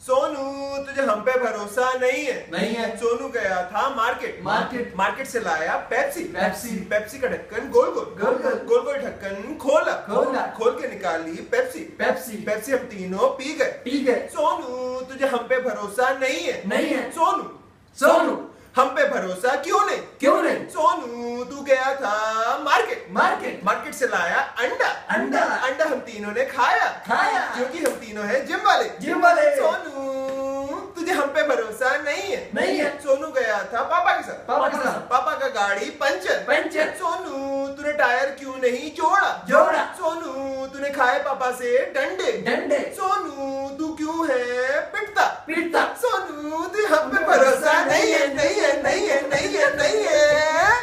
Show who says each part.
Speaker 1: सोनू तुझे हम पे भरोसा नहीं है।
Speaker 2: नहीं है।
Speaker 1: सोनू गया था मार्केट मार्केट से लाया पेप्सी का ढक्कन गोल गोल ढक्कन खोला खोल के निकाली पेप्सी हम तीनों पी गए। सोनू तुझे हम पे भरोसा नहीं है। सोनू हम पे भरोसा क्यों नहीं? सोनू तू गया था मार्केट से लाया अंडा हम तीनों ने खाया क्योंकि हम तीनों हैं जिम वाले। सोनू तुझे हम पे भरोसा नहीं है। सोनू गया था पापा के साथ पापा का गाड़ी पंचर। सोनू तूने टायर क्यों नहीं जोड़ा? सोनू तूने खाए पापा से डंडे। सोनू तू क्यों है पिटता? सोनू तुझे हम पे भरोसा नहीं है।